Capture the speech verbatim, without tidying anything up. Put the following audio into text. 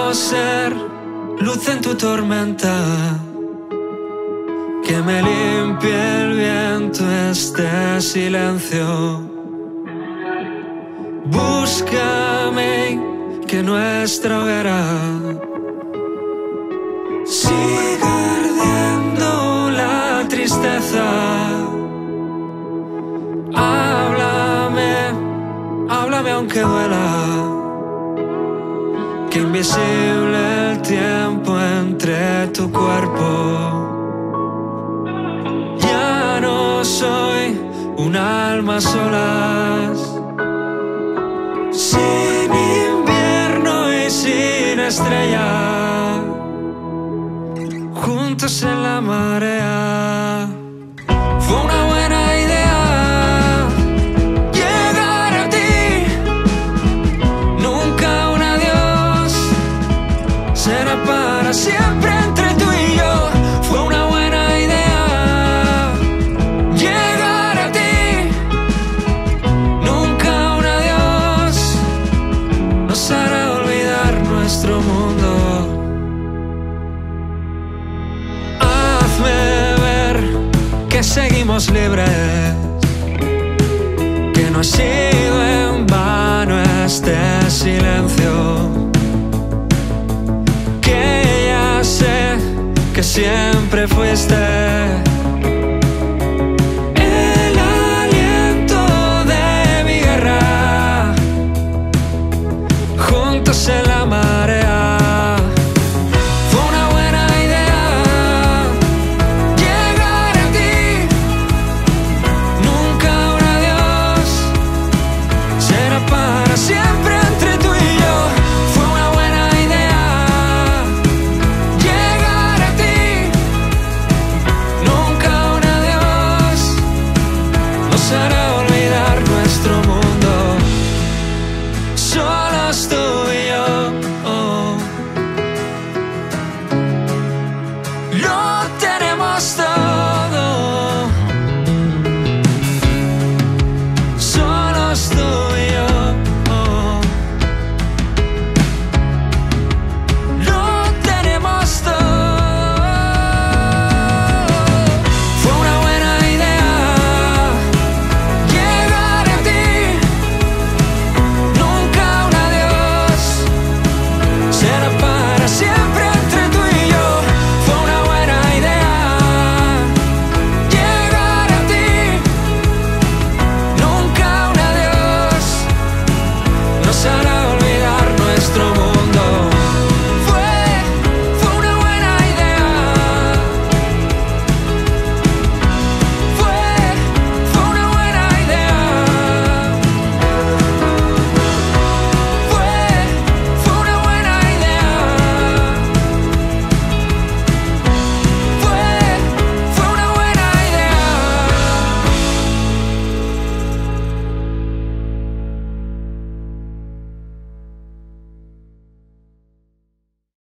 ser luz en tu tormenta, que me limpie el viento este silencio. Búscame, que nuestra hoguera siga ardiendo la tristeza. Háblame, háblame aunque duela, que invisible el tiempo entre tu cuerpo. Ya no soy un alma a solas, sin invierno y sin estrella, juntos en la marea. Fue una buena idea llegar a ti, nunca un adiós, será para siempre entre tú y yo. Fue una buena idea llegar a ti, nunca un adiós, nos hará olvidar nuestro mundo. Hazme ver que seguimos libres, que no ha sido en vano este silencio, que ya sé que siempre fuiste el aliento de mi guerra, juntos en la marea. Fue una buena idea llegar a ti, nunca un adiós, será para siempre entre tú y yo. Fue una buena idea llegar a ti, nunca un adiós, no será